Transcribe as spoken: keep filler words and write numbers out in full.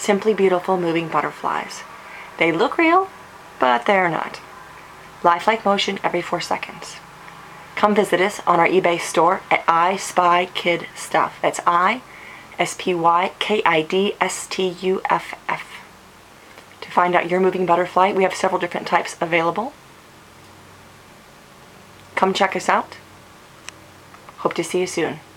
Simply beautiful moving butterflies. They look real, but they're not. Lifelike motion every four seconds. Come visit us on our eBay store at I Spy Kid Stuff. That's I, S P Y K I D S T U F F. To find out your moving butterfly, we have several different types available. Come check us out. Hope to see you soon.